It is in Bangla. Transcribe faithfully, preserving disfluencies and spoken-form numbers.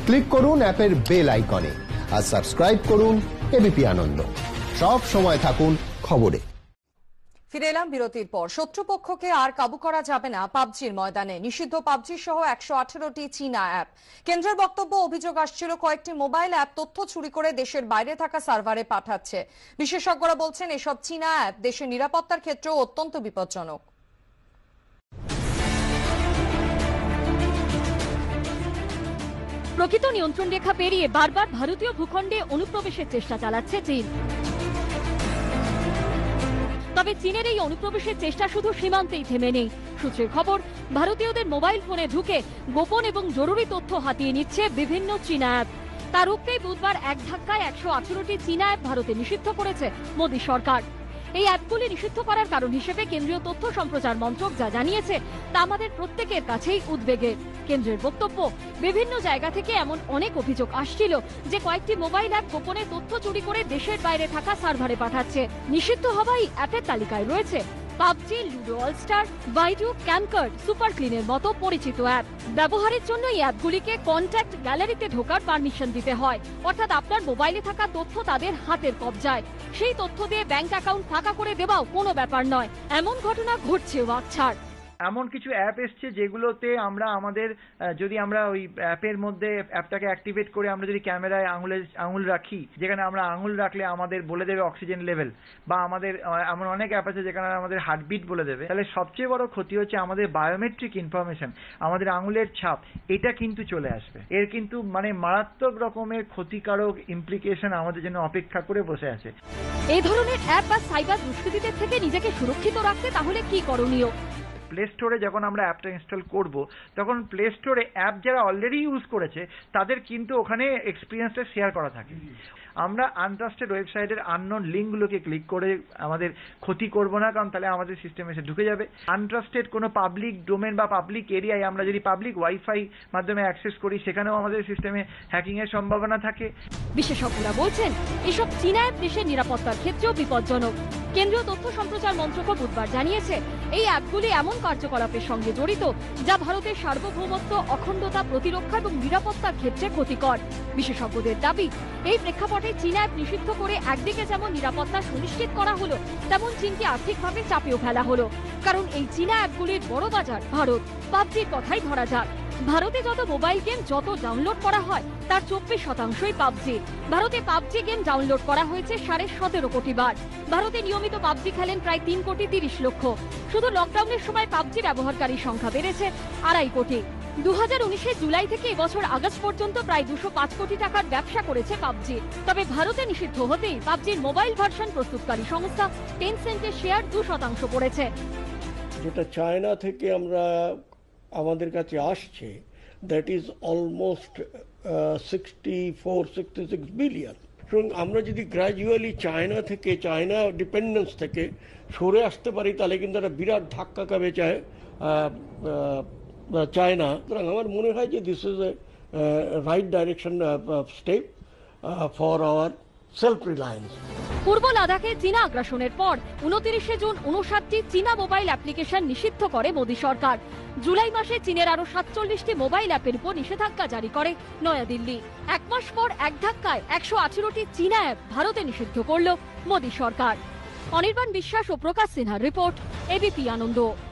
ক্লিক করুন অ্যাপের বেল আইকনে আর সাবস্ক্রাইব করুন এবিপি আনন্দ। সব সময় থাকুন খবরে। ফিরে এলাম বিরতির পর। শত্রুপক্ষকে আর কাবু করা যাবে না পাবজির ময়দানে। নিষিদ্ধ পাবজি সহ একশো আঠেরোটি চীনা অ্যাপ। কেন্দ্রের বক্তব্য, অভিযোগ আসছিল কয়েকটি মোবাইল অ্যাপ তথ্য চুরি করে দেশের বাইরে থাকা সার্ভারে পাঠাচ্ছে। বিশেষজ্ঞরা বলছেন এসব চীনা অ্যাপ দেশের নিরাপত্তার ক্ষেত্রেও অত্যন্ত বিপজ্জনক। প্রকৃত নিয়ন্ত্রণ রেখা পেরিয়ে বারবার ভারতীয় ভূখণ্ডে অনুপ্রবেশের চেষ্টা চালাচ্ছে চীন। তবে চীনের এই অনুপ্রবেশের চেষ্টা শুধু সীমান্তেই থেমে নেই। সূত্রের খবর, ভারতীয়দের মোবাইল ফোনে ঢুকে গোপন এবং জরুরি তথ্য হাতিয়ে নিচ্ছে বিভিন্ন চীনা অ্যাপ। তার রুখতেই বুধবার এক ধাক্কায় একশো আঠেরোটি চীনা অ্যাপ ভারতে নিষিদ্ধ করেছে মোদী সরকার। এই অ্যাপগুলি নিষিদ্ধ করার কারণ হিসেবে কেন্দ্রীয় তথ্য সম্প্রচার মন্ত্রক যা জানিয়েছে তা আমাদের প্রত্যেকের কাছেই উদ্বেগের। কেন্দ্রের বক্তব্য, বিভিন্ন জায়গা থেকে এমন অনেক অভিযোগ আসছিল যে কয়েকটি মোবাইল অ্যাপ গোপনে তথ্য চুরি করে দেশের বাইরে থাকা সার্ভারে পাঠাচ্ছে। নিষিদ্ধ হওয়া এই অ্যাপের তালিকায় রয়েছে PUBG, Ludo All Star, Baidu, CamCard, Super ক্লিনের মতো পরিচিত অ্যাপ। ব্যবহারের জন্য এই অ্যাপগুলিকে কন্ট্যাক্ট গ্যালারিতে ঢোকার পারমিশন দিতে হয়, অর্থাৎ আপনার মোবাইলে থাকা তথ্য তাদের হাতের কবজায়। সেই তথ্য দিয়ে ব্যাংক অ্যাকাউন্ট ফাঁকা করে দেওয়াও কোনো ব্যাপার নয়। এমন ঘটনা ঘটছে ওয়াকছাড়। এমন কিছু অ্যাপ এসছে যেগুলোতে আমরা আমাদের যদি আমরা ওই অ্যাপের মধ্যে অ্যাপটাকে অ্যাক্টিভেট করে আমরা যদি ক্যামেরায় আঙুলে আঙুল রাখি, যেখানে আমরা আঙুল রাখলে আমাদের বলে দেবে অক্সিজেন লেভেল, বা আমাদের এমন অনেক অ্যাপ আছে যেখানে আমাদের হার্টবিট বলে দেবে। তাহলে সবচেয়ে বড় ক্ষতি হচ্ছে আমাদের বায়োমেট্রিক ইনফরমেশন, আমাদের আঙুলের ছাপ, এটা কিন্তু চলে আসবে। এর কিন্তু মানে মারাত্মক রকমের ক্ষতিকারক ইমপ্লিকেশন আমাদের জন্য অপেক্ষা করে বসে আছে। এই ধরনের অ্যাপ বা সাইবার দুষ্কৃতীদের থেকে নিজেকে সুরক্ষিত রাখতে তাহলে কি করণীয়? প্লে স্টোরে যখন আমরা অ্যাপটা ইনস্টল করব, তখন প্লে স্টোরে অ্যাপ যারা অলরেডি ইউজ করেছে তাদের কিন্তু ওখানে এক্সপিরিয়েন্সটা শেয়ার করা থাকে। আমরা আনট্রাস্টেড ওয়েবসাইটের আননোন লিঙ্কগুলোকে ক্লিক করে আমাদের ক্ষতি করব না, কারণ তাহলে আমাদের সিস্টেমে এসে ঢুকে যাবে। আনট্রাস্টেড কোনো পাবলিক ডোমেন বা পাবলিক এরিয়ায় আমরা যদি পাবলিক ওয়াইফাই মাধ্যমে অ্যাক্সেস করি, সেখানেও আমাদের সিস্টেমে হ্যাকিং এর সম্ভাবনা থাকে। বিশেষজ্ঞরা বলছেন এসব চীনা অ্যাপ দেশের নিরাপত্তার ক্ষেত্রেও বিপজ্জনক। কেন্দ্রীয় তথ্য সম্প্রচার মন্ত্রক বুধবার জানিয়েছে এই অ্যাপগুলি এমন কার্যকলাপের সঙ্গে জড়িত যা ভারতের সার্বভৌমত্ব, অখণ্ডতা, প্রতিরক্ষা এবং নিরাপত্তার ক্ষেত্রে ক্ষতিকর। বিশেষজ্ঞদের দাবি, এই প্রেক্ষাপটে চীনা অ্যাপ নিষিদ্ধ করে একদিকে যেমন নিরাপত্তা সুনিশ্চিত করা হলো, তেমন চীনকে আর্থিকভাবে চাপেও ফেলা হলো। কারণ এই চীনা অ্যাপগুলির বড় বাজার ভারত। পাবজির কথাই ধরা যাক, ভারতে যত মোবাইল গেম যত ডাউনলোড করা হয় তার চব্বিশ শতাংশই পাবজি। ভারতে পাবজি গেম ডাউনলোড করা হয়েছে সাড়ে সতেরো কোটি বার। ভারতে নিয়মিত পাবজি খেলেন প্রায় তিন কোটি তিরিশ লক্ষ। শুধু লকডাউনের সময় পাবজি ব্যবহারকারীর সংখ্যা বেড়েছে আড়াই কোটি। দু হাজার উনিশের জুলাই থেকে এবছর আগস্ট পর্যন্ত প্রায় দুশো পাঁচ কোটি টাকার ব্যবসা করেছে পাবজি। তবে ভারতে নিষিদ্ধ হতেই পাবজির মোবাইল ভার্সন প্রস্তুতকারী সংস্থা টেনসেন্টের শেয়ার দু শতাংশ পড়েছে। যেটা চায়না থেকে আমরা আমাদের কাছে আসছে, that is almost sixty four sixty six billion. সুতরাং আমরা যদি গ্র্যাজুয়ালি চায়না থেকে, চায়না ডিপেন্ডেন্স থেকে সরে আসতে পারি, তাহলে কিন্তু একটা বিরাট ধাক্কা খাবে চায় চায়না। সুতরাং আমার মনে হয় যে this is a right direction step for our self reliance. পূর্ব লাদাখে চীনা আগ্রাসনের পর উনত্রিশে জুন উনষাটটি চীনা মোবাইল অ্যাপ্লিকেশন নিষিদ্ধ করে মোদী সরকার। জুলাই মাসে চীনের আরো সাতচল্লিশটি মোবাইল অ্যাপের উপর নিষেধাজ্ঞা জারি করে নয়াদিল্লি। এক মাস পর এক ধাক্কায় একশো আঠেরোটি চীনা অ্যাপ ভারতে নিষিদ্ধ করল মোদী সরকার। অনির্বাণ বিশ্বাস ও প্রকাশ সিনহার রিপোর্ট, এবিপি আনন্দ।